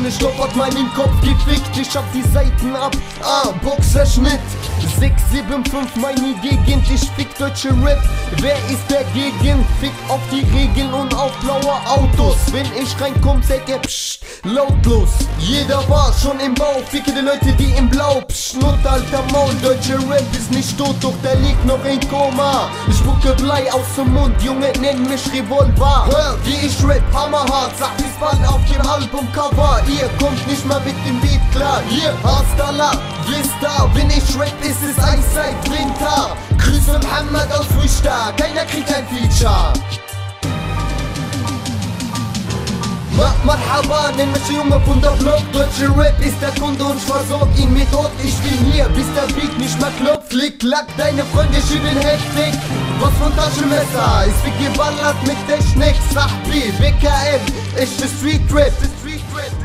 schöne Stoff hat meinen Kopf gefickt. Ich hab die Seiten ab, Boxerschnitt 675 meine Gegend, ich fick deutsche Rap. Wer ist dagegen? Fick auf die Regeln und auf blaue Autos. Wenn ich reinkomm, seid ihr lautlos. Jeder war schon im Bau, ficke die Leute, die im Blau. Nutter, alter Maul, deutsche Rap ist nicht tot, doch der liegt noch in Koma. Ich spucke Blei aus dem Mund, Junge, nenn mich Revolver. Hör, wie ich rap, hammerhart, sag dies bald auf dem Albumcover. Ihr kommt nicht mal mit dem Beat klar. Hier, hasta la vista, wenn ich rap, ist es Eiszeit, Winter. Grüße Mohammed aus Frühstag, keiner kriegt ein Feature. Marhaba, nenn mich Junge von der Block. Deutsche Rap ist der Kunde und ich versorg ihn mit Ort. Ich bin hier, bis der Beat nicht mehr klopft. Klick, klack, deine Freunde schieben Hektik. Was von Taschenmesser, ist wie geballert mit Technik. Sachbi, BKM, echte Street Rap.